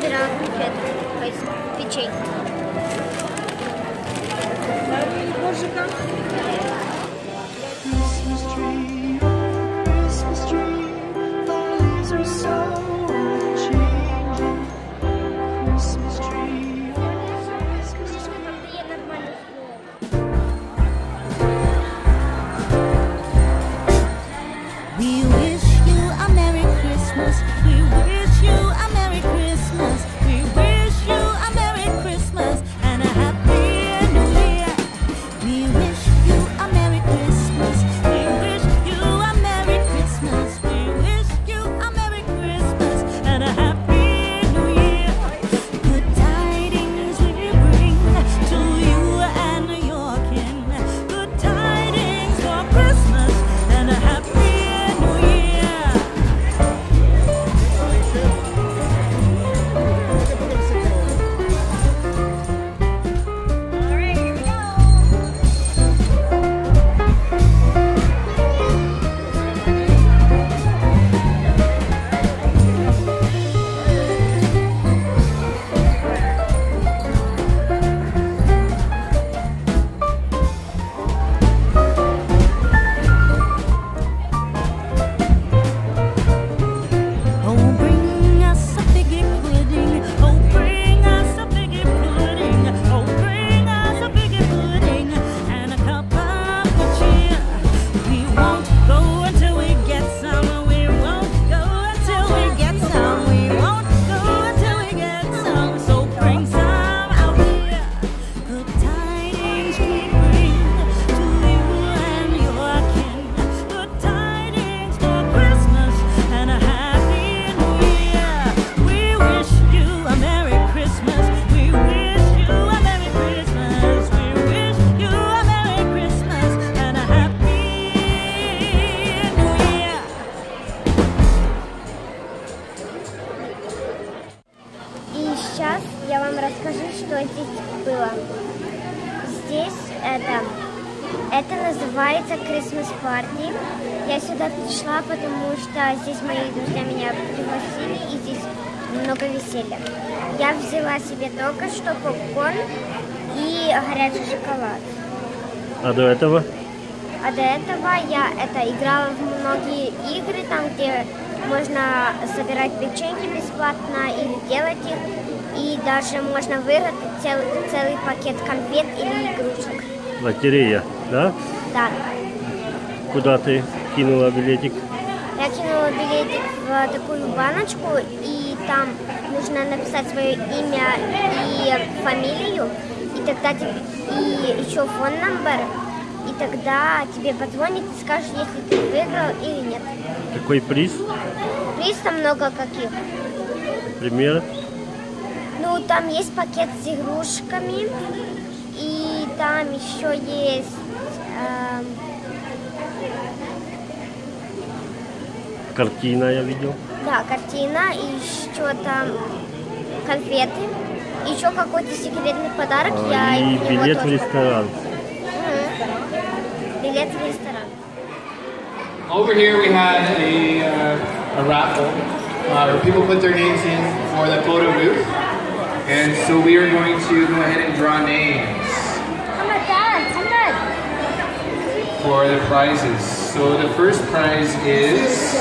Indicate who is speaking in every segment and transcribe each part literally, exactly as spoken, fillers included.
Speaker 1: собирала конфеты, то есть печенье. Сейчас я вам расскажу, что здесь было. Здесь это, это называется Christmas Party. Я сюда пришла, потому что здесь мои друзья меня пригласили, и здесь много веселья. Я взяла себе только что попкорн и горячий шоколад.
Speaker 2: А до этого?
Speaker 1: А до этого я это играла в многие игры, там где можно собирать печеньки бесплатно или делать их. И даже можно выиграть целый, целый пакет конфет или игрушек.
Speaker 2: Лотерея, да?
Speaker 1: Да.
Speaker 2: Куда ты кинула билетик?
Speaker 1: Я кинула билетик в такую баночку, и там нужно написать свое имя и фамилию, и тогда тебе, и еще фон номер, и тогда тебе позвонит и скажет, если ты выиграл или нет.
Speaker 2: Какой приз?
Speaker 1: Приз там много каких.
Speaker 2: Пример?
Speaker 1: Ну, там есть пакет с игрушками, и там еще есть э,
Speaker 2: картина, я видел.
Speaker 1: Да, картина, и еще там конфеты, и еще какой-то секретный подарок.
Speaker 2: А,
Speaker 1: я
Speaker 2: и билет в ресторан.
Speaker 1: Угу. Билет в ресторан.
Speaker 3: Over here we had a, uh, a raffle uh, where people put their names in for the photo booth. And so we are going to go ahead and draw names for the prizes. So the first prize is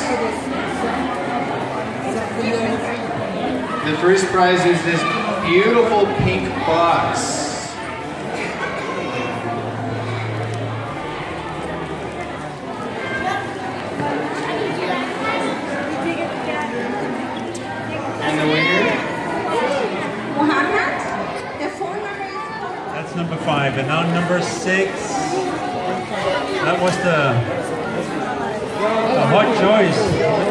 Speaker 3: the first prize is this beautiful pink box. And the winner?
Speaker 4: That's number five, and now number six. That was the, the hot choice.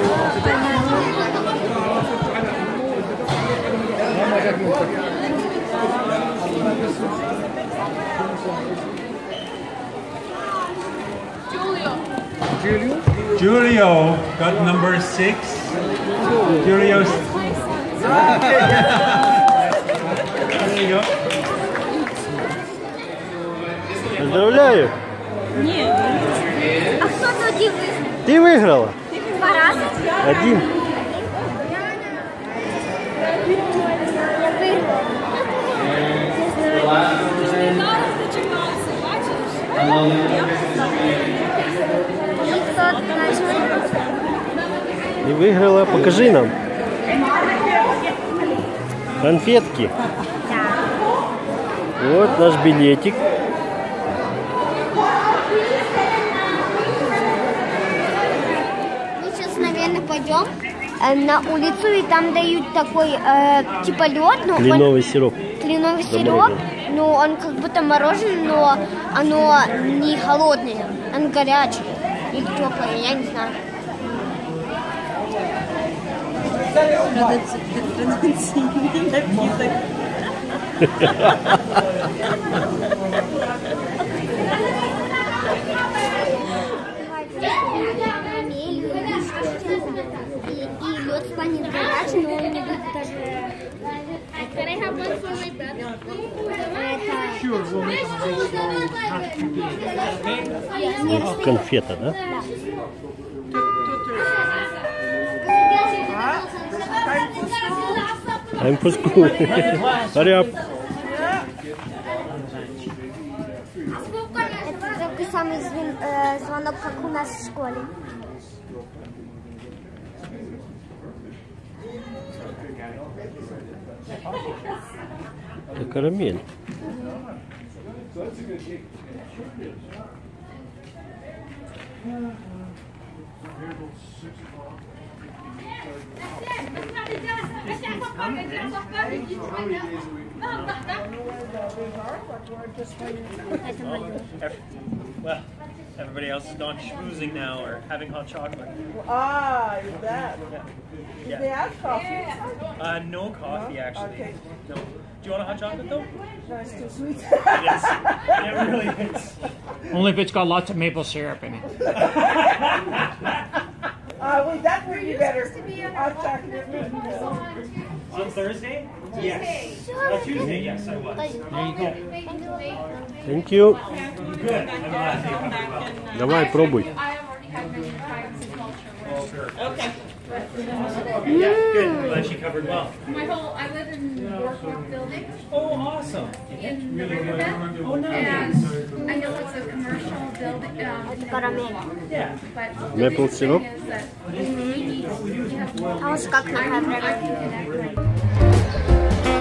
Speaker 4: Julio. Julio got number six. Julio's. There you go.
Speaker 2: Поздравляю!
Speaker 1: Нет. А кто тут выиграл?
Speaker 2: Ты выиграла?
Speaker 1: Два раза?
Speaker 2: Один.
Speaker 3: last one. I love
Speaker 2: И выиграла, покажи нам. Конфетки. Вот наш билетик.
Speaker 1: Мы сейчас, наверное, пойдем на улицу, и там дают такой, э, типа лед. Ну,
Speaker 2: Кленовый
Speaker 1: он,
Speaker 2: сироп.
Speaker 1: Кленовый сироп, но он как будто мороженое, но оно не холодное, оно горячее или теплое, я не знаю.
Speaker 5: Традиционный напиток.
Speaker 1: И лед станет горячим, но он не будет даже...
Speaker 2: Конфета, да? I'm for school. Hurry up.
Speaker 1: Это такой самый звон, э, звонок, как у нас в школе.
Speaker 2: Это карамель.
Speaker 6: Well, everybody else is gone schmoozing now or having hot chocolate.
Speaker 5: Ah, you bet.
Speaker 6: Yeah.
Speaker 5: Did they have coffee?
Speaker 6: Uh, no coffee, actually.
Speaker 5: Okay.
Speaker 6: No. Do you want a hot chocolate, though?
Speaker 5: No, it's too sweet.
Speaker 6: It is. It really is.
Speaker 7: Only if it's got lots of maple syrup in it.
Speaker 5: Uh, wait, that would be better. Hot chocolate.
Speaker 6: On Thursday? Yes. Uh, Tuesday, yes, I was.
Speaker 7: There you go.
Speaker 2: Thank you.
Speaker 6: Good. I'm glad they covered well.
Speaker 2: Давай, пробуй.
Speaker 5: Okay.
Speaker 6: Yeah, good. I'm glad she covered well.
Speaker 8: My whole, I live in Norfolk Building
Speaker 6: Oh, awesome.
Speaker 8: in Riverbend,
Speaker 6: Oh, nice.
Speaker 8: and I know it's a commercial building, um,
Speaker 1: Карамель.
Speaker 6: Yeah.
Speaker 8: but
Speaker 2: Maple
Speaker 8: the
Speaker 2: syrup?
Speaker 8: thing is that you need, you have more.
Speaker 1: А уж как на
Speaker 8: I can
Speaker 1: камеру.
Speaker 8: connect right.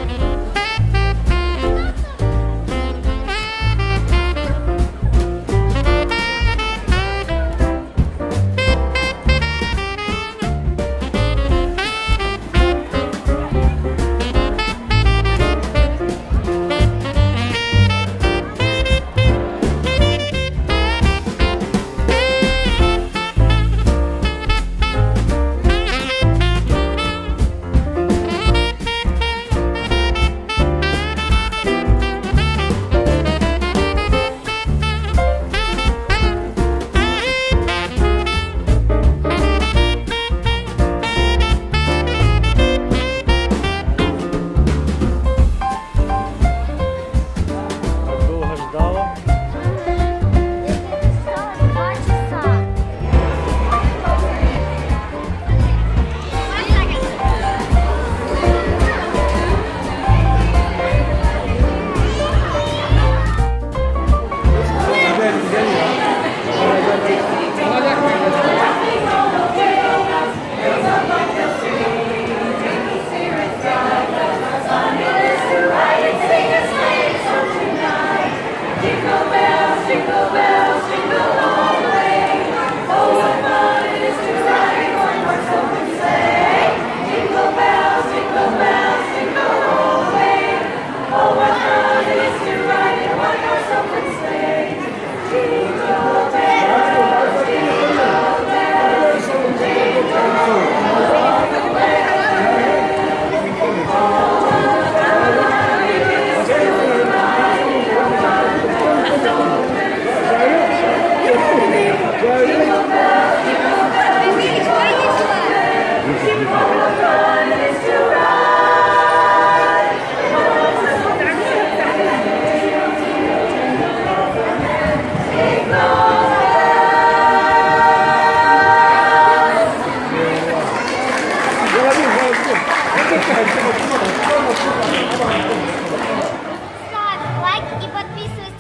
Speaker 2: Долго ждала.
Speaker 1: Два часа. лайк и подписывайся